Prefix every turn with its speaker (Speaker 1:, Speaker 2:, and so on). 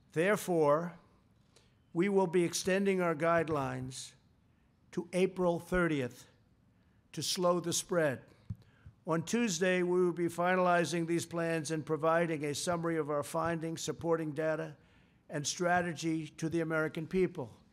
Speaker 1: Therefore, we will be extending our guidelines to April 30th to slow the spread. On Tuesday, we will be finalizing these plans and providing a summary of our findings, supporting data, and strategy to the American people.